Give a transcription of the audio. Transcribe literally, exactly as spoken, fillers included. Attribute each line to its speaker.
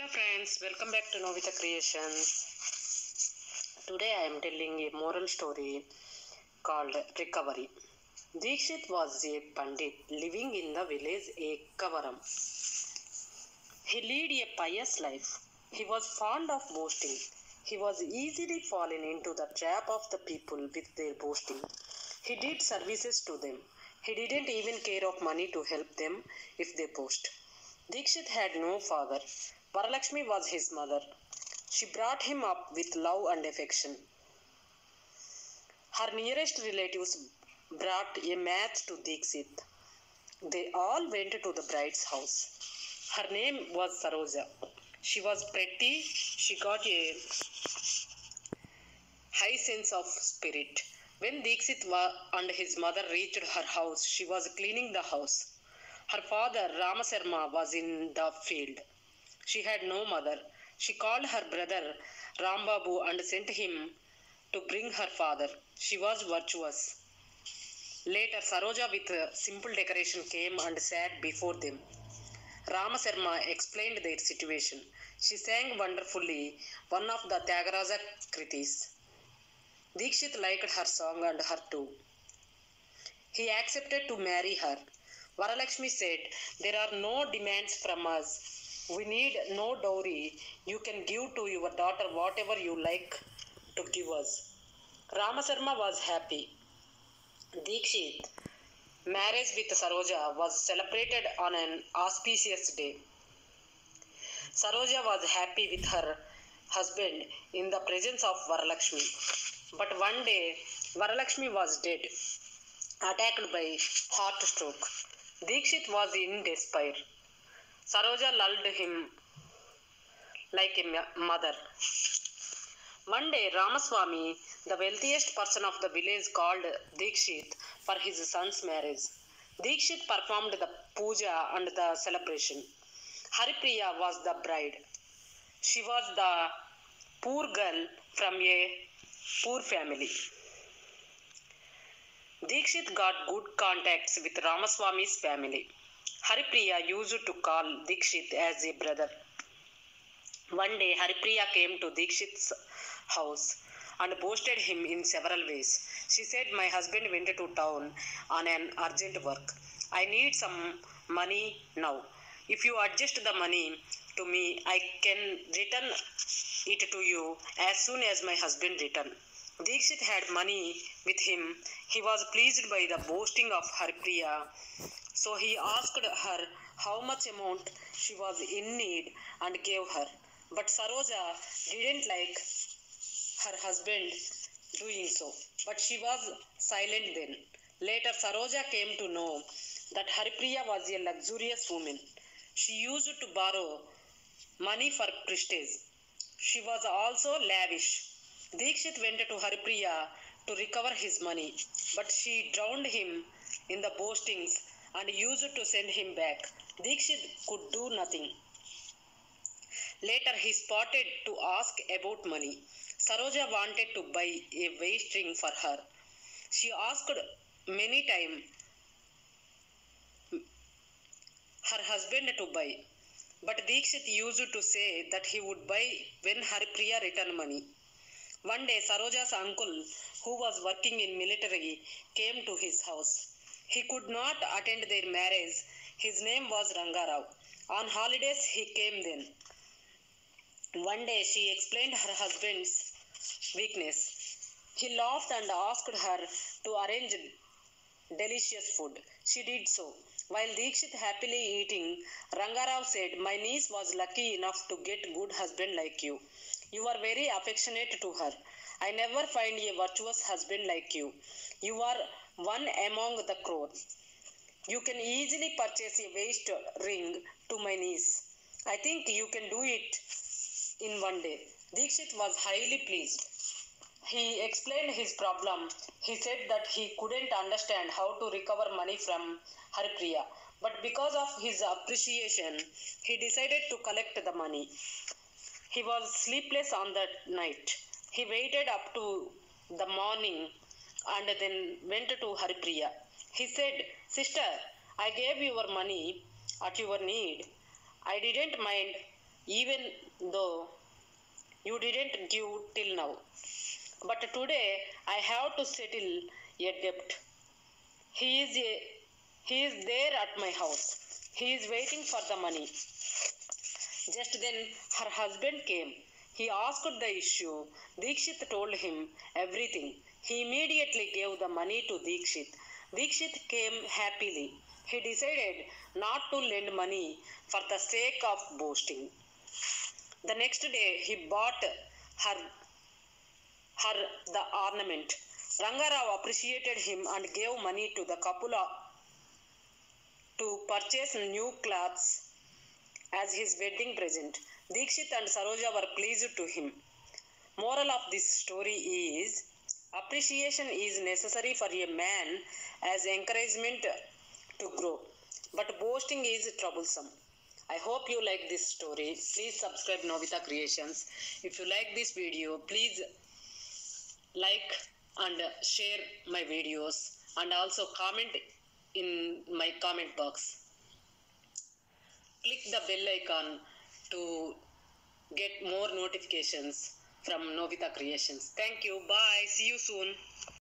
Speaker 1: Hello friends, welcome back to Novita Creations. Today I am telling a moral story called Recovery. Dikshit was a Pandit living in the village Ekavaram. He led a pious life. He was fond of boasting. He was easily fallen into the trap of the people with their boasting. He did services to them. He didn't even care of money to help them if they boast. Dikshit had no father. Varalakshmi was his mother. She brought him up with love and affection. Her nearest relatives brought a mat to Dikshit. They all went to the bride's house. Her name was Saroja. She was pretty. She got a high sense of spirit. When Dikshit and his mother reached her house, she was cleaning the house. Her father, Ramasarma, was in the field. She had no mother. She called her brother Rambabu and sent him to bring her father. She was virtuous. Later, Saroja with simple decoration came and sat before them. Ramasarma explained their situation. She sang wonderfully one of the Tyagaraja Kritis. Dikshit liked her song and her too. He accepted to marry her. Varalakshmi said, "There are no demands from us. We need no dowry. You can give to your daughter whatever you like to give us." Ramasarma was happy. Dikshit marriage with Saroja was celebrated on an auspicious day. Saroja was happy with her husband in the presence of Varalakshmi. But one day, Varalakshmi was dead, attacked by heart stroke. Dikshit was in despair. Saroja lulled him like a mother. One day, Ramaswamy, the wealthiest person of the village, called Dikshit for his son's marriage. Dikshit performed the puja and the celebration. Haripriya was the bride. She was the poor girl from a poor family. Dikshit got good contacts with Ramaswamy's family. Haripriya used to call Dikshit as a brother. One day, Haripriya came to Dikshit's house and boasted him in several ways. She said, "My husband went to town on an urgent work. I need some money now. If you adjust the money to me, I can return it to you as soon as my husband returns." Dikshit had money with him. He was pleased by the boasting of Haripriya, so he asked her how much amount she was in need and gave her. But Saroja didn't like her husband doing so, but she was silent then. Later, Saroja came to know that Haripriya was a luxurious woman. She used to borrow money for prestige. She was also lavish. Dikshit went to Haripriya to recover his money, but she drowned him in the boastings and used to send him back. Dikshit could do nothing. Later, he spotted to ask about money. Saroja wanted to buy a waist ring for her. She asked many times her husband to buy, but Dikshit used to say that he would buy when Haripriya returned money. One day, Saroja's uncle, who was working in military, came to his house. He could not attend their marriage. His name was Rangarao. On holidays, he came then. One day, she explained her husband's weakness. He laughed and asked her to arrange delicious food. She did so. While Dikshit happily eating, Rangarao said, "My niece was lucky enough to get a good husband like you. You are very affectionate to her. I never find a virtuous husband like you. You are one among the crowd. You can easily purchase a waist ring to my niece. I think you can do it in one day." Dikshit was highly pleased. He explained his problem. He said that he couldn't understand how to recover money from Haripriya, but because of his appreciation, he decided to collect the money. He was sleepless on that night. He waited up to the morning and then went to Haripriya. He said, "Sister, I gave your money at your need. I didn't mind even though you didn't give till now. But today I have to settle a debt. He is a, he is there at my house. He is waiting for the money. Just then her husband came. He asked the issue. Dikshit told him everything. He immediately gave the money to Dikshit. Dikshit came happily. He decided not to lend money for the sake of boasting. The next day he bought her, her the ornament. Rangarao appreciated him and gave money to the couple to purchase new clothes as his wedding present. Dikshit and Saroja were pleased to him. Moral of this story is, appreciation is necessary for a man as encouragement to grow, but boasting is troublesome. I hope you like this story. Please subscribe Novita Creations. If you like this video, please like and share my videos and also comment in my comment box. Click the bell icon to get more notifications from Novita Creations. Thank you. Bye. See you soon.